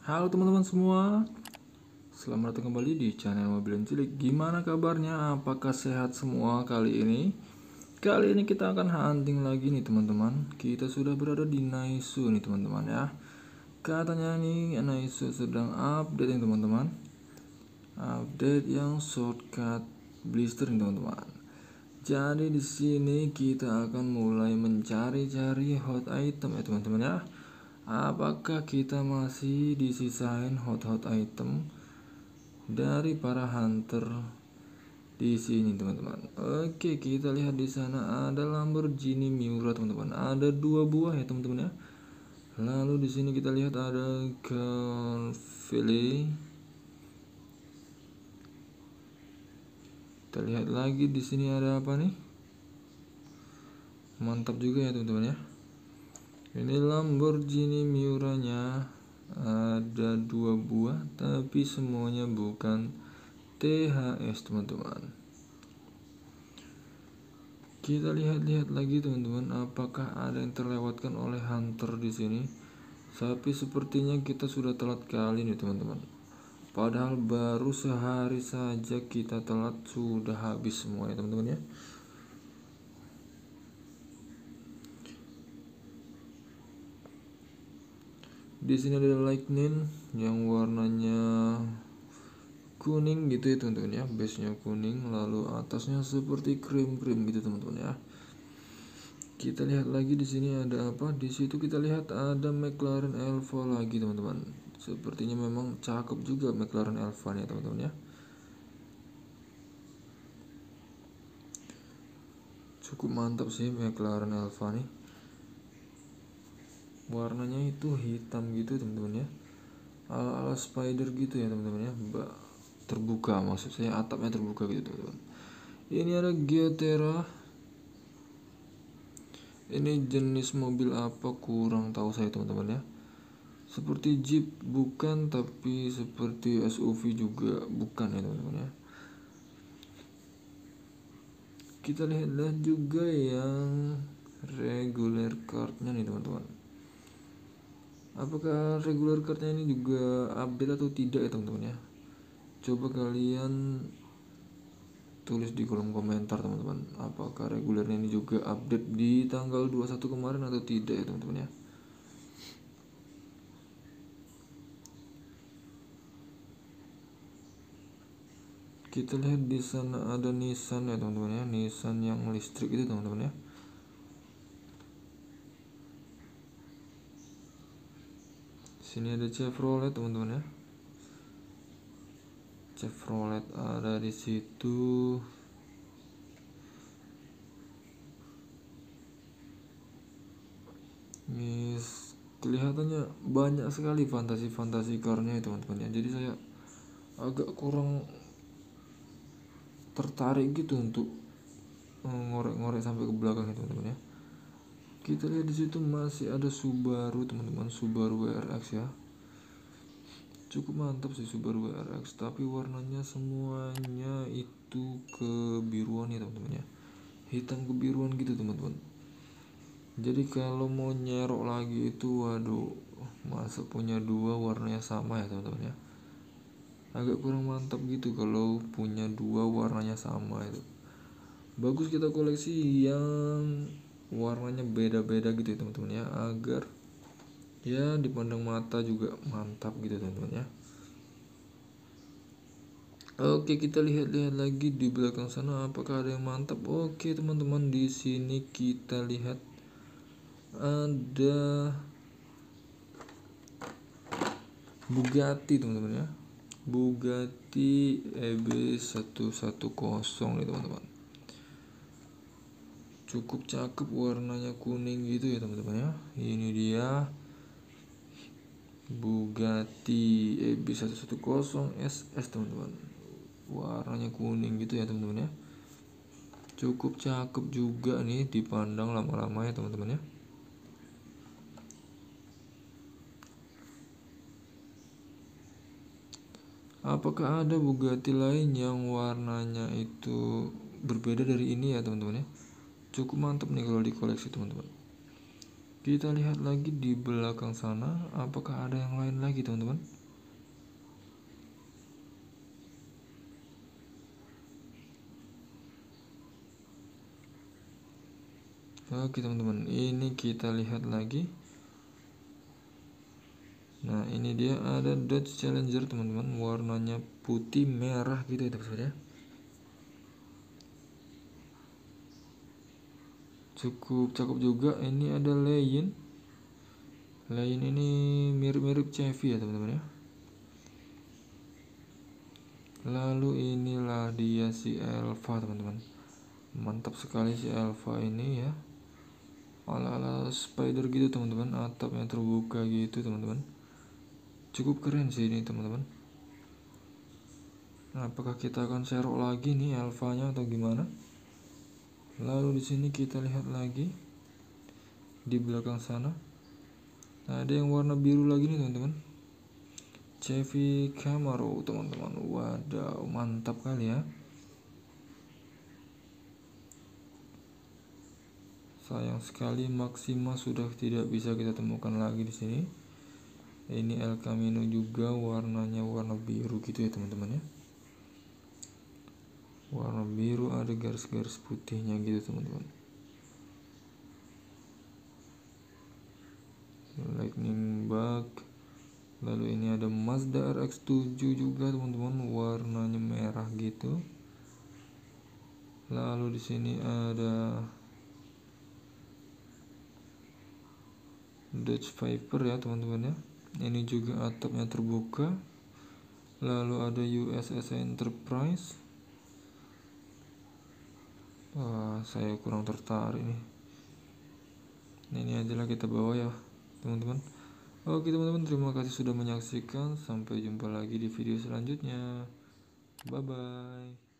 Halo teman-teman semua, selamat datang kembali di channel Mobil Cilik. Gimana kabarnya? Apakah sehat semua kali ini? Kali ini kita akan hunting lagi nih teman-teman. Kita sudah berada di Naisu nih teman-teman ya. Katanya nih Naisu sedang update nih teman-teman. Update yang shortcut blister nih teman-teman. Jadi di sini kita akan mulai mencari-cari hot item ya teman-teman ya. Apakah kita masih disisain hot item dari para hunter di sini teman-teman? Oke, kita lihat di sana ada Lamborghini Miura teman-teman. Ada 2 buah ya teman-teman ya. Lalu di sini kita lihat ada Corvette. Kita lihat lagi di sini ada apa nih? Mantap juga ya teman-teman ya. Ini Lamborghini Miuranya ada 2 buah, tapi semuanya bukan THS teman-teman. Kita lihat-lihat lagi teman-teman, apakah ada yang terlewatkan oleh hunter di sini. Tapi sepertinya kita sudah telat kali nih teman-teman. Padahal baru sehari saja kita telat, sudah habis semua ya teman-teman ya. Di sini ada lightning yang warnanya kuning gitu ya teman-teman ya, base nya kuning, lalu atasnya seperti krim gitu teman-teman ya. Kita lihat lagi di sini ada apa? Di situ kita lihat ada McLaren Elva lagi teman-teman. Sepertinya memang cakep juga McLaren Elva nih teman-teman ya. Cukup mantap sih McLaren Elva nih. Warnanya itu hitam gitu teman-teman ya, ala spider gitu ya teman-teman ya. Terbuka, maksud saya atapnya terbuka gitu teman-teman. Ini ada Geotera. Ini jenis mobil apa kurang tahu saya teman-teman ya. Seperti Jeep bukan, tapi seperti SUV juga bukan ya teman-teman ya. Kita lihat juga yang regular cardnya nih teman-teman. Apakah regular cardnya ini juga update atau tidak ya teman-teman ya? Coba kalian tulis di kolom komentar teman-teman, apakah regulernya ini juga update di tanggal 21 kemarin atau tidak ya teman-teman ya. Kita lihat di sana ada Nissan ya teman-teman ya, Nissan yang listrik itu teman-teman ya. Sini ada Chevrolet teman-teman ya. Chevrolet ada di situ. Ini kelihatannya banyak sekali fantasi carnya ya teman-teman ya. Jadi saya agak kurang tertarik gitu untuk ngorek-ngorek sampai ke belakang ya teman-teman ya. Kita lihat di situ masih ada Subaru teman-teman, Subaru WRX ya. Cukup mantap sih Subaru WRX, tapi warnanya semuanya itu kebiruan ya teman-teman ya. Hitam kebiruan gitu teman-teman. Jadi kalau mau nyerok lagi itu waduh, masa punya 2 warnanya sama ya teman-teman ya. Agak kurang mantap gitu kalau punya 2 warnanya sama itu. Bagus kita koleksi yang warnanya beda-beda gitu ya teman-teman ya, agar ya dipandang mata juga mantap gitu teman-teman ya. Oke, kita lihat-lihat lagi di belakang sana apakah ada yang mantap. Oke teman-teman, di sini kita lihat ada Bugatti teman-teman ya. Bugatti EB110 nih teman-teman. Cukup cakep, warnanya kuning gitu ya teman-teman ya. Ini dia Bugatti EB110 SS teman-teman. Warnanya kuning gitu ya teman-teman ya. Cukup cakep juga nih, dipandang lama-lama ya teman-teman ya. Apakah ada Bugatti lain yang warnanya itu berbeda dari ini ya teman-teman ya. Cukup mantap nih kalau dikoleksi teman-teman. Kita lihat lagi di belakang sana, apakah ada yang lain lagi teman-teman? Oke teman-teman, ini kita lihat lagi. Nah ini dia ada Dodge Challenger teman-teman, warnanya putih merah gitu ya teman-teman ya. Cukup cakep juga. Ini ada Lion ini mirip-mirip Chevy ya teman-teman ya. Lalu inilah dia si Elva teman-teman, mantap sekali si Elva ini ya, ala-ala spider gitu teman-teman, atapnya terbuka gitu teman-teman, cukup keren sih ini teman-teman. Nah, apakah kita akan serok lagi nih Elvanya atau gimana? Lalu di sini kita lihat lagi di belakang sana, nah, ada yang warna biru lagi nih teman-teman, Chevy Camaro teman-teman. Wadaw, mantap kali ya. Sayang sekali Maxima sudah tidak bisa kita temukan lagi di sini. Ini El Camino juga warnanya warna biru gitu ya teman-teman ya. Warna biru ada garis-garis putihnya gitu teman-teman. Lightning bug. Lalu ini ada Mazda RX-7 juga teman-teman, warnanya merah gitu. Lalu di sini ada Dodge Viper ya teman-teman ya. Ini juga atapnya terbuka. Lalu ada USS Enterprise. Wah, saya kurang tertarik nih. Nah, ini aja lah kita bawa ya teman-teman. Oke teman-teman, terima kasih sudah menyaksikan. Sampai jumpa lagi di video selanjutnya. Bye bye.